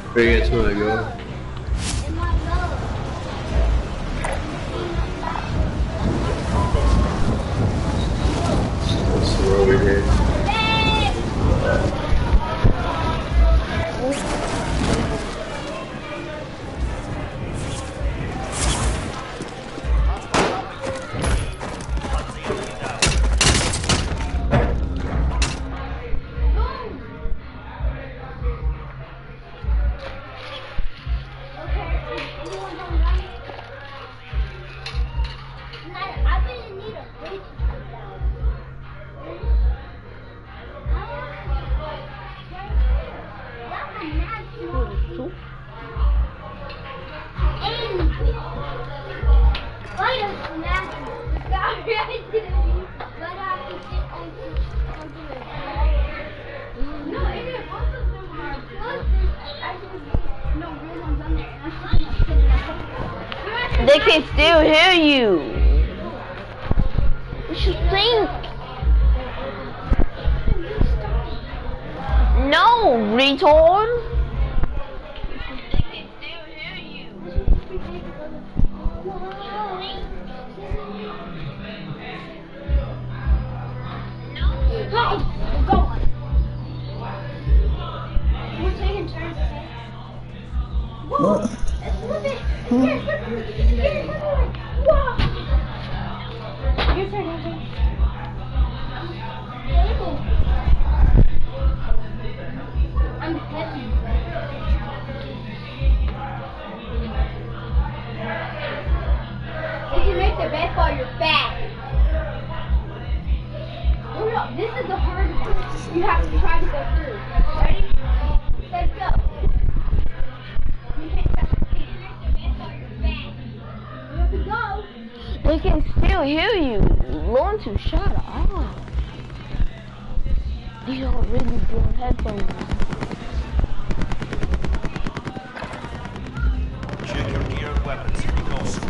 Bring it to it, go. We're over here. They can still hear you. What you think? No, retard. They can still hear you. No. We're going. We're taking turns. Whoa. Your turn, Henry. I'm heavy. If you make the bed while you're fat. Oh no, this is the hard one. You have to try to go through. Ready? Let's go. You can't touch the bed while you're fat. You have to go. They can still hear you. Learn to shut up. These are really good headphones. Check your gear and weapons. Close.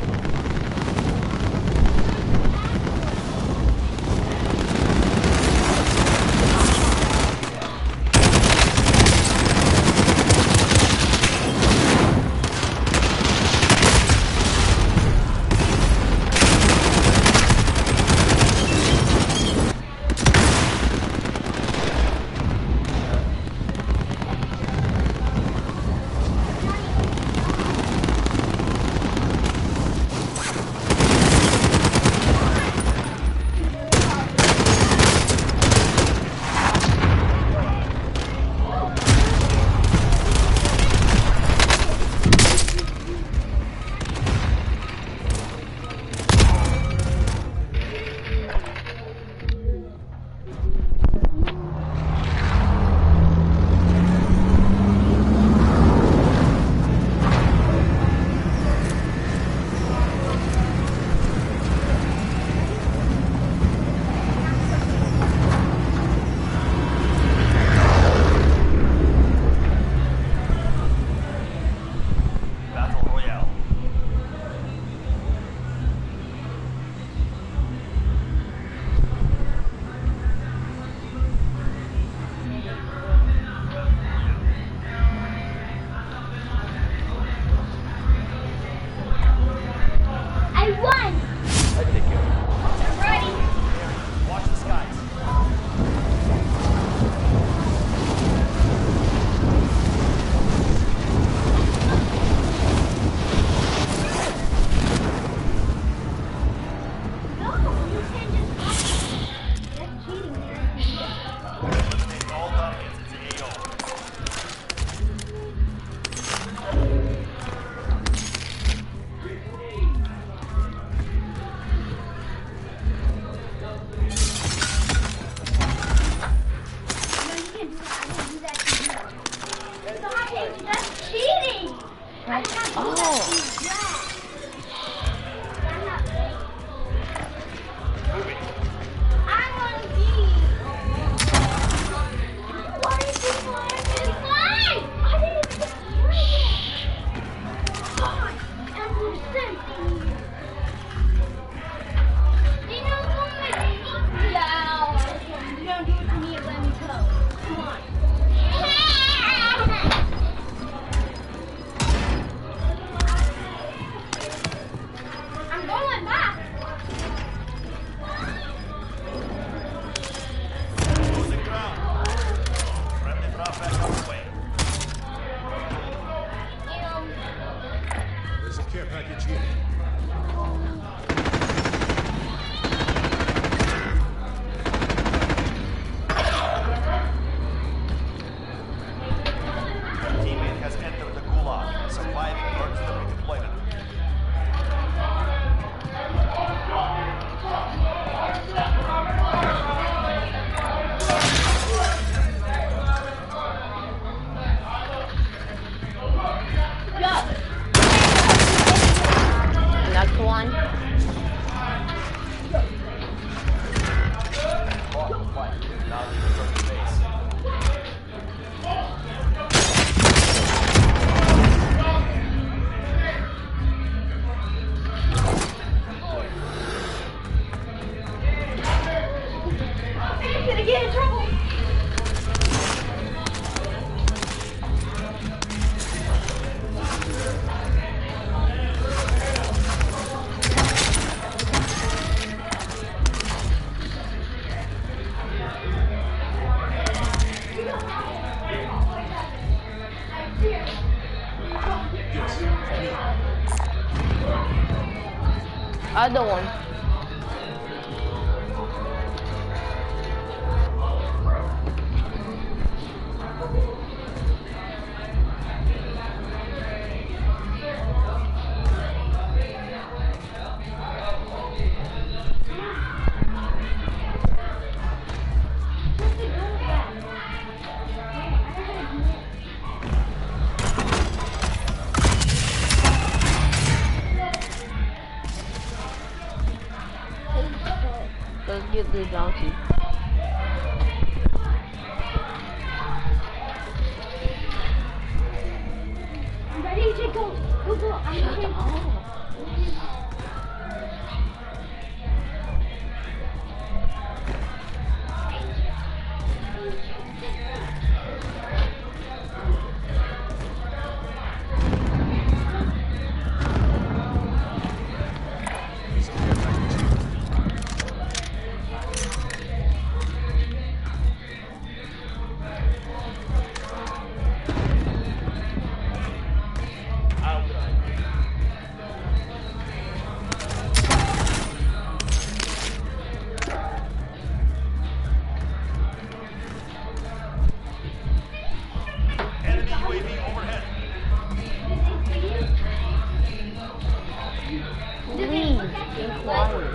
Surviving earns them redeployment. Next one. Now you return to base. He's gonna get in trouble. Other one. Let's get this donkey. I'm ready to go. Go. I'm ready to go. Enemy UAV overhead. Please, be quiet.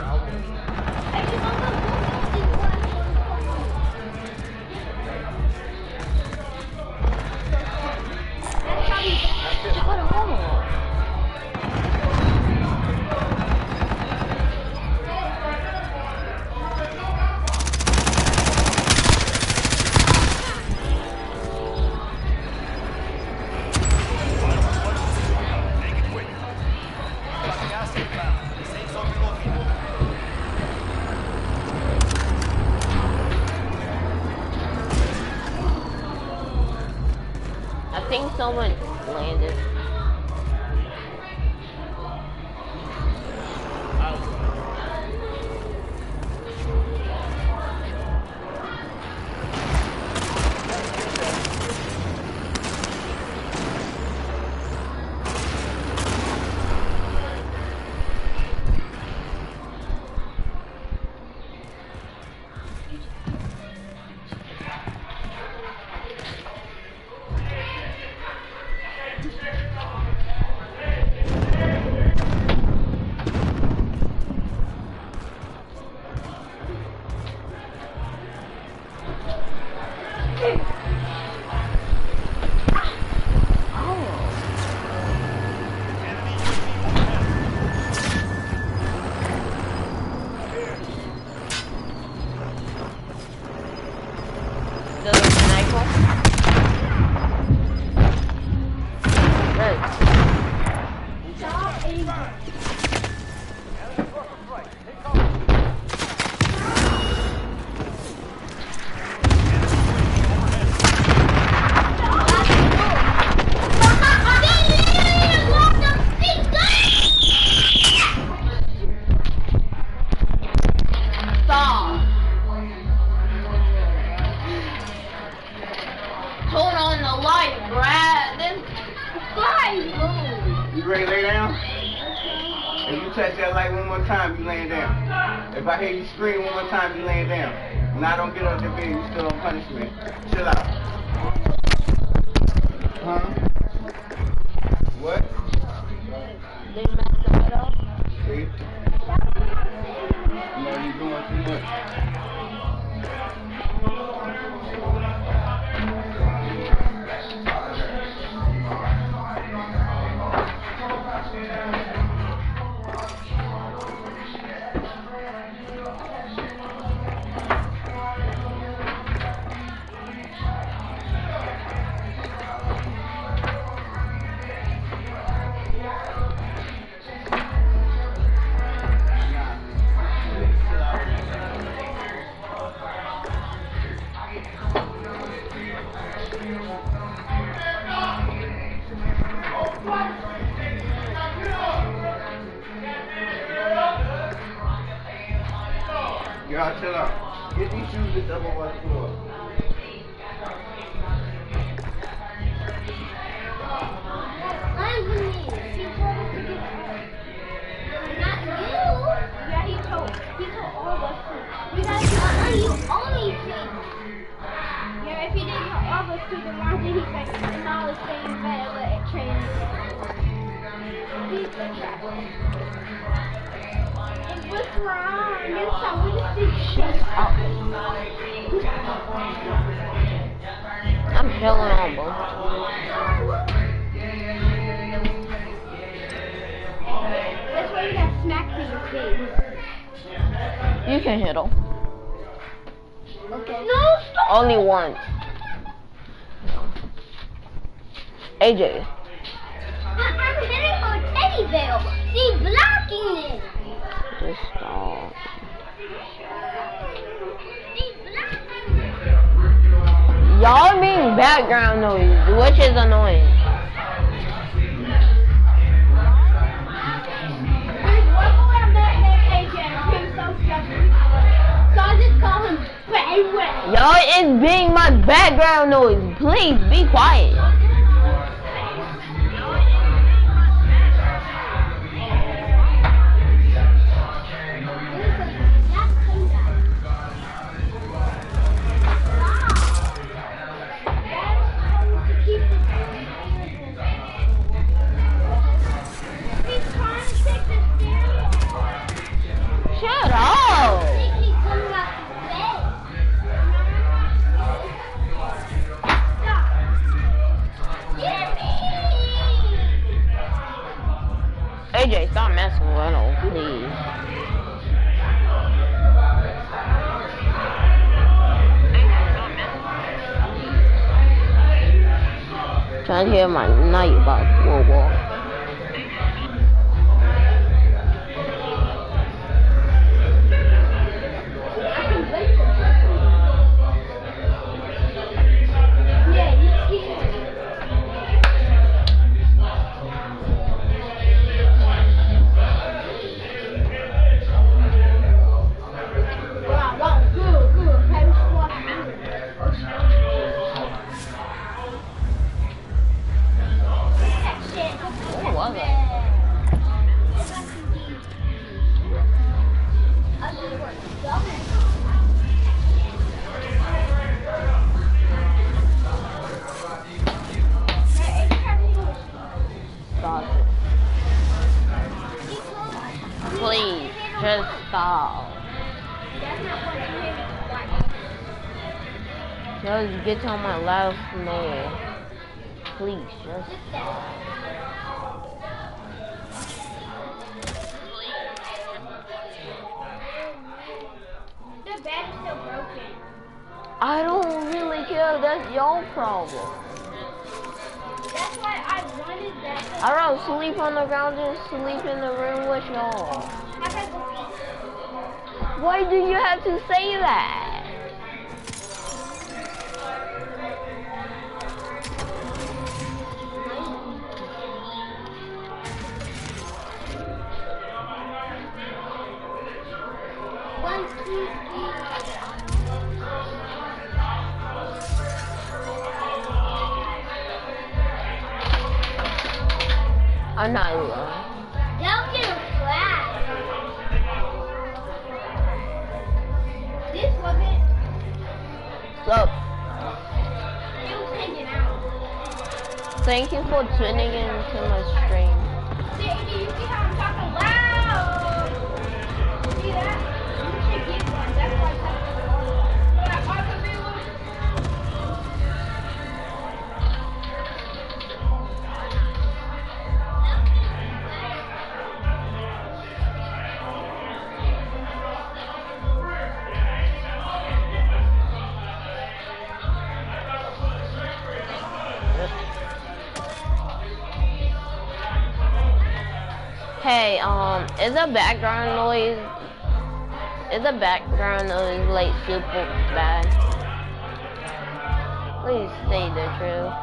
Make it quick. Got gas inbound. Safe zone relocated. I think someone landed. The sniper. Right. Stop aiming. Stop. Hold on the light, Brad. This fly. You ready to lay down? If you touch that light one more time, you laying down. If I hear you scream one more time, you laying down. When I don't get up the bed, you still on punishment. Chill out. Huh? What? Get these shoes and stuff over the floor. I'm the me. He told us to get not you. Yeah, he told all of us to. You guys you only said. Yeah, if he didn't tell all of us to, then why did he say and now it's saying better let training? He's the traveler. And what's wrong? You told us to shut up. I'm chilling on both. That's why you got smacked in your face. You can hit him. Okay. No, stop. Only once. AJ. I'm hitting her teddy bear. She's blocking it. Just stop. She's blocking it. Y'all being background noise, which is annoying. There's one boy I met named AJ and he's so stubborn. So I just call him Bayway. Y'all is being my background noise. Please be quiet. Shut up. AJ, stop messing with him, please. Trying to hear my night about World War. Please, just stop. Just get on my last name. Please, just stop. The bed is still broken. I don't really care. That's your problem. That's why I wanted that. I don't sleep on the ground, just sleep in the room with y'all. Why do you have to say that? I'm not alone. Don't get a flag. This wasn't. So, It was hanging out. thank you for tuning in to my stream. See, you see how I'm talking loud? See that? You should get one. That's why I'm talking loud. But I ought to be one. Hey, is the background noise like super bad? Please say the truth.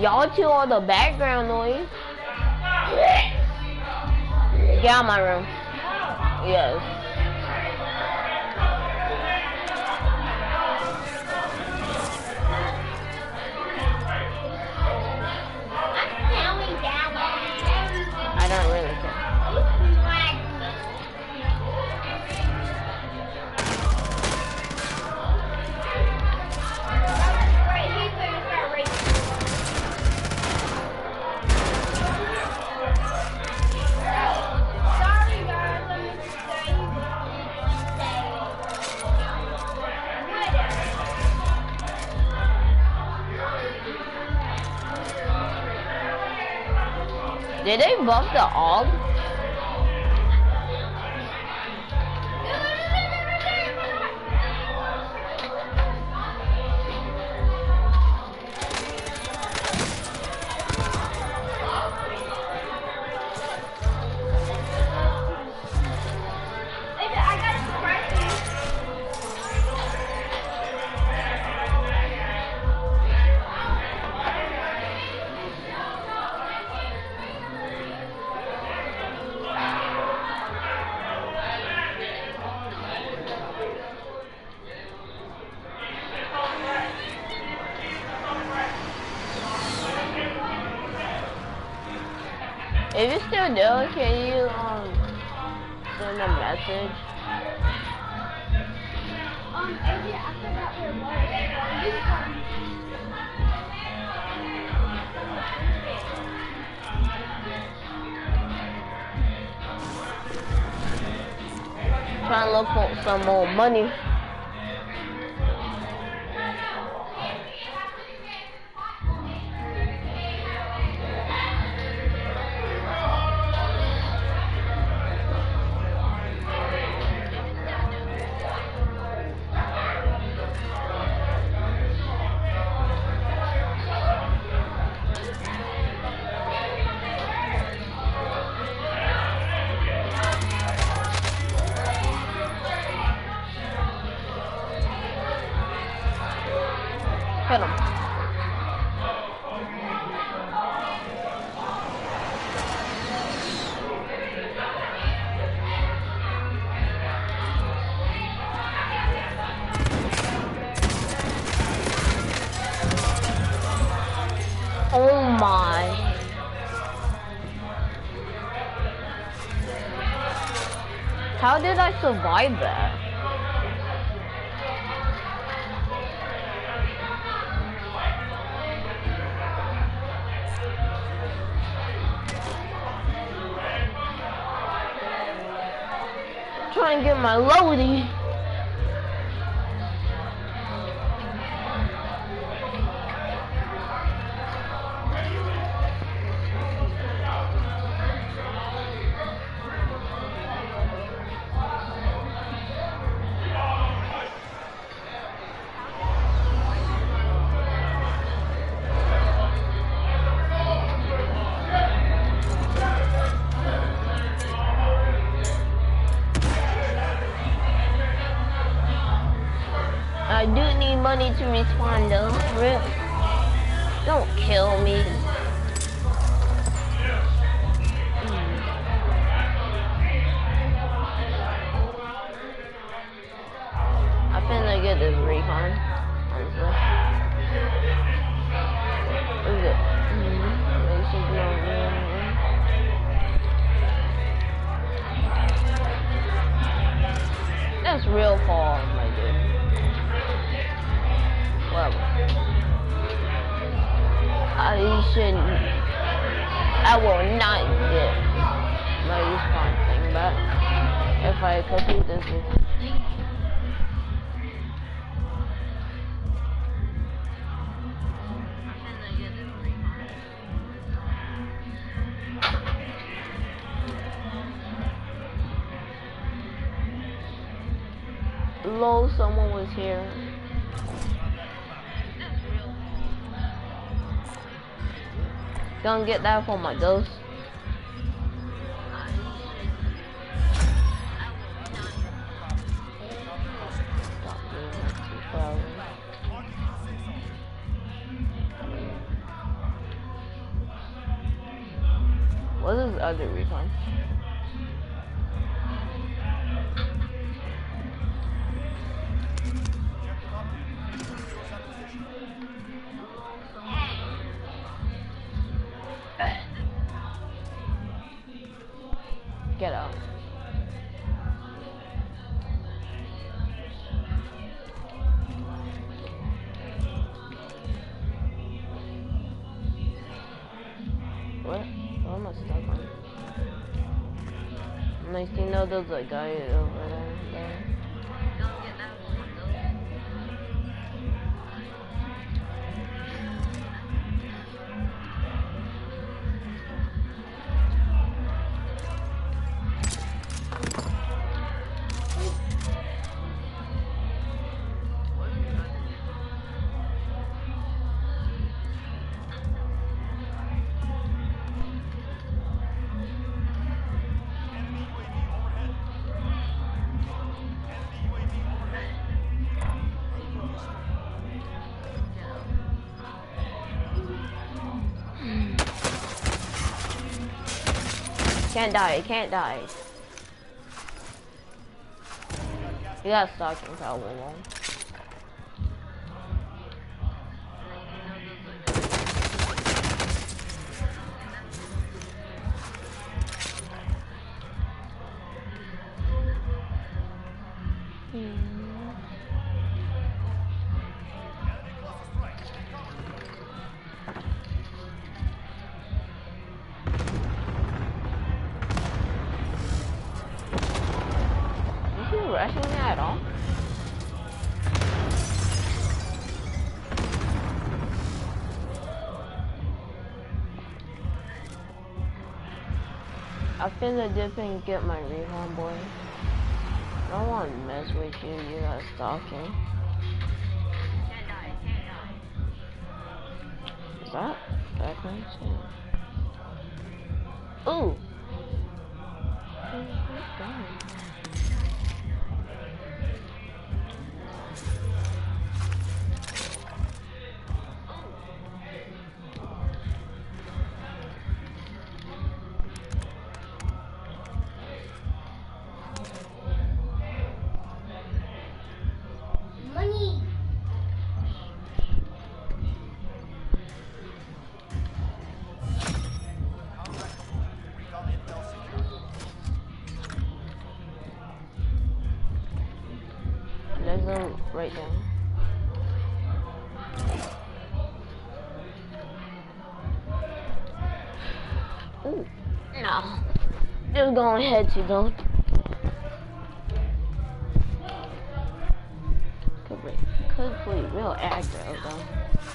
Y'all two are the background noise. Get out of my room. Yes. I don't really care. Did they buff the AUG? If you're still there, can you send a message? Adrian, I forgot where it was. Trying to look for some more money. Hit him. Oh my. How did I survive that? Try and get my loadie. I do need money to respawn though. Rip. Don't kill me. I finna get this recon. Honestly. What is it? That's real far, my dude. Well, I will not get my respawn thing back if I complete this. Lol, someone was here. Gonna get that for my ghost. What is other recon? Get out. What? What am I stuck on? Nice to know there's a guy over there. Can't die, can't die. You got stalking power long. Rushing me at all? I finna dip and get my recon, boy. I don't want to mess with you. You got stalking. Is that background? Ooh. There's them right down. Ooh, no. Just going ahead to go. Could play real aggro though.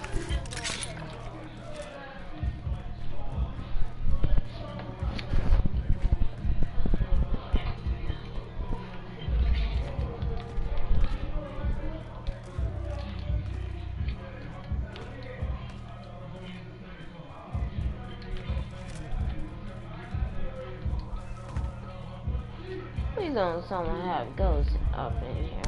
Please don't someone have ghosts up in here.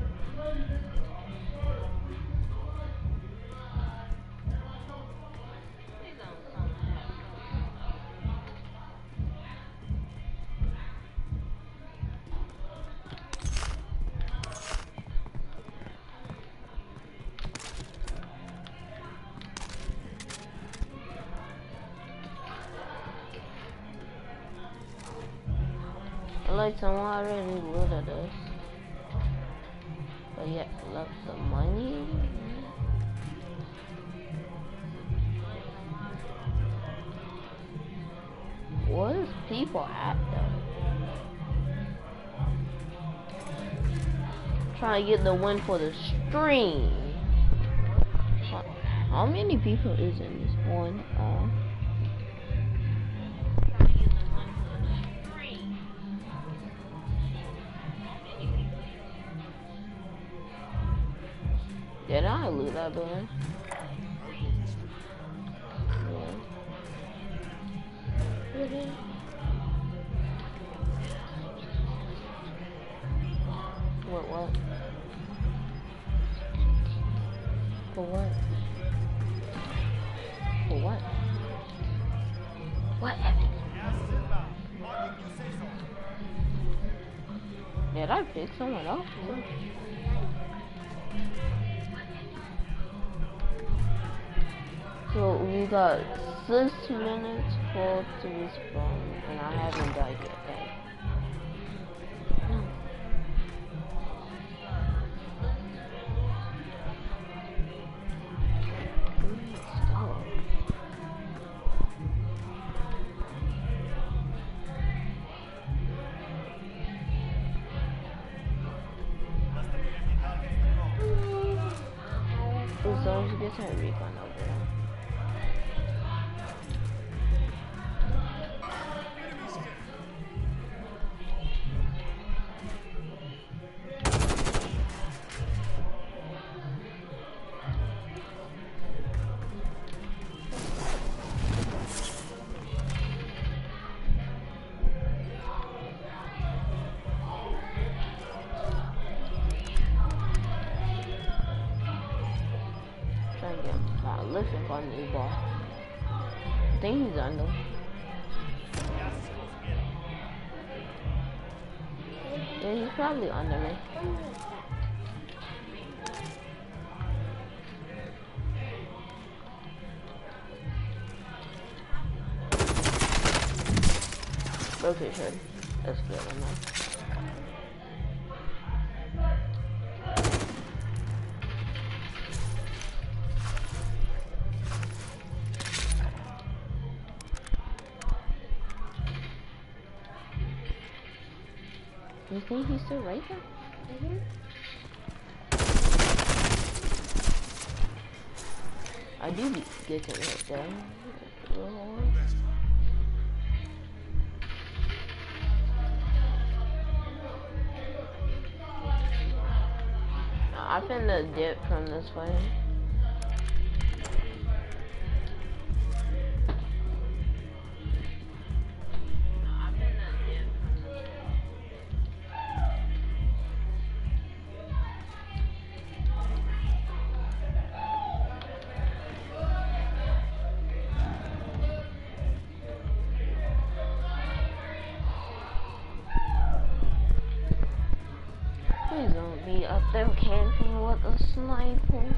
Like someone already looted us, but yet left the money. What is people at though? Trying to get the win for the stream. How many people is in this one? Did I loot that building? Yeah. What? For what? For what? What evidence? Did I pick someone else? So we got 6 minutes for to respawn, and I haven't died yet. Dang. As long as you get some recon over there. Listen for me, ball. I think he's under. Yeah, he's probably under me. Okay, sure. That's good enough. You think he's still right there? I do get to hit there. I finna dip from this way. Please don't be up there camping with a sniper.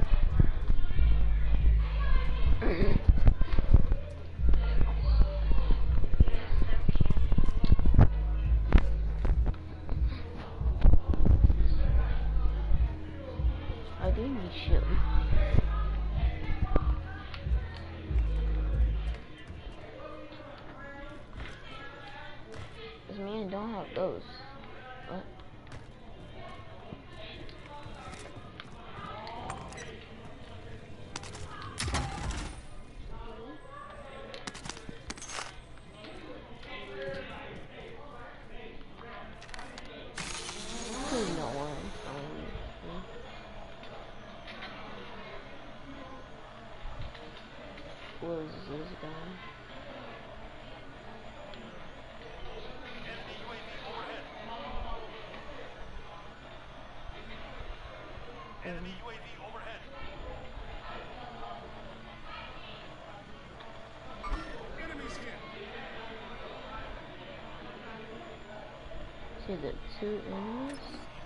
I do need shit. This man don't have those. What? No one. What is this guy? Enemy UAV overhead. Enemies here. See the 2 enemies?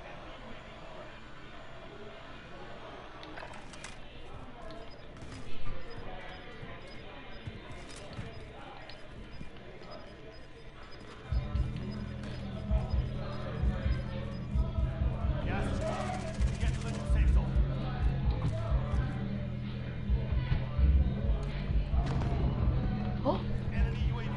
Gas is closing. Get to the new safe zone. Oh! Enemy UAV.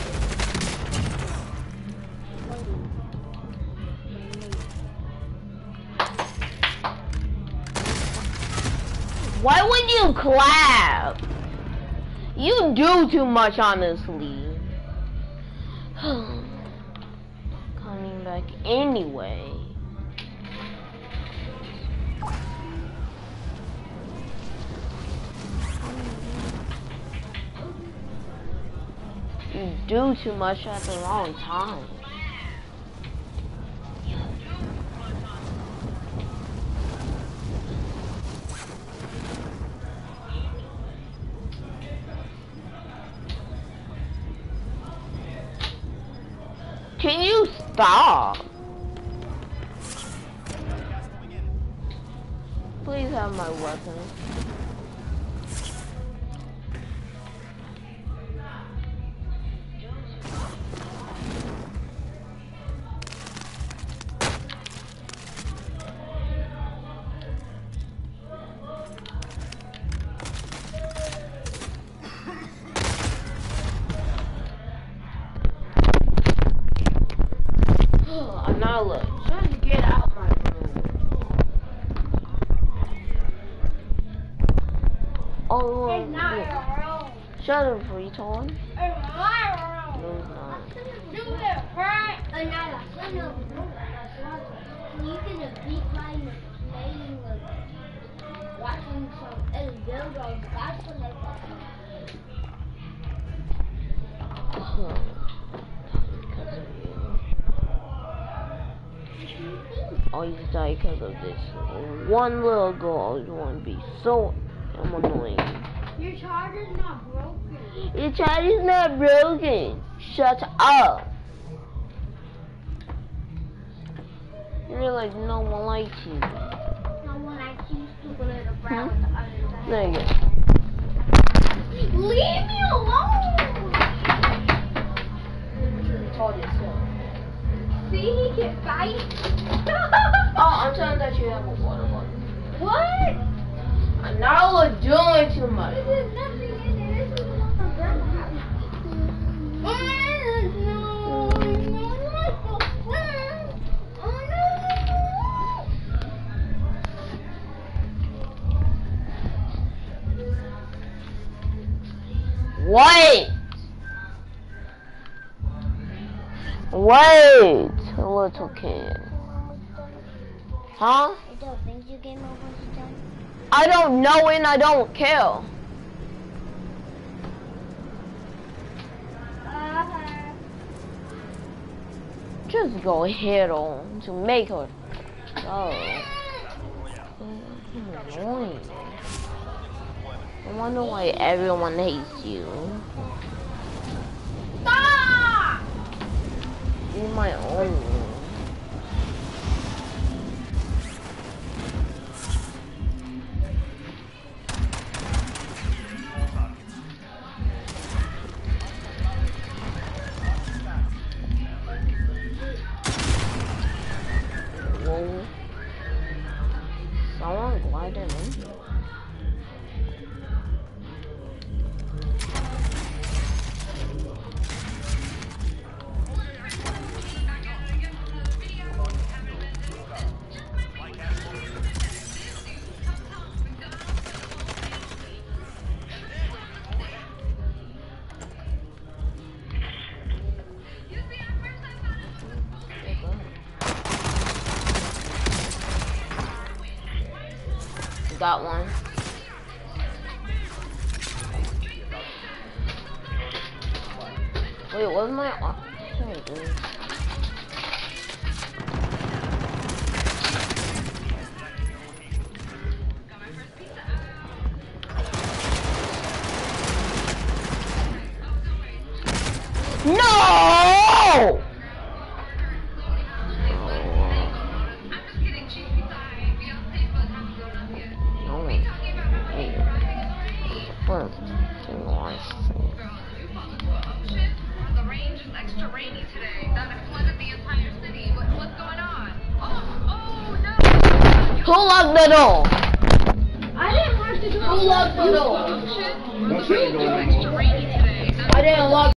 Why would you clap? You do too much, honestly. Coming back anyway. You do too much at the wrong time. Can you stop? Please have my weapon. Anala, just get out my room. Oh, It's not your room. shut up, retard. It's my room. No, it's not. Do it, right? Another. You can beat my playing with watching some videos. That's what I thought. Oh, you die because of this one little girl is going to be so annoying. Your charger's not broken. Your charger's not broken. Shut up. You're like no one likes you. No one likes you, stupid little brown with the other side. There you go. Leave me alone! See, he can fight. Oh, I'm telling that you have a water bottle. What? Anala doing too much. There's nothing in there. This is the one from Grandma's house. Wait! Wait, little kid. Huh? I don't think you game over done. I don't know and I don't care. Just go head on to make her go. Annoying. I wonder why everyone hates you. Stop! You're my own. Whoa. Someone glided in. Got one. Wait, what's my there it is. No! Who locked the door? I didn't want to do it. Who locked the door? Don't shut the door no more. I didn't lock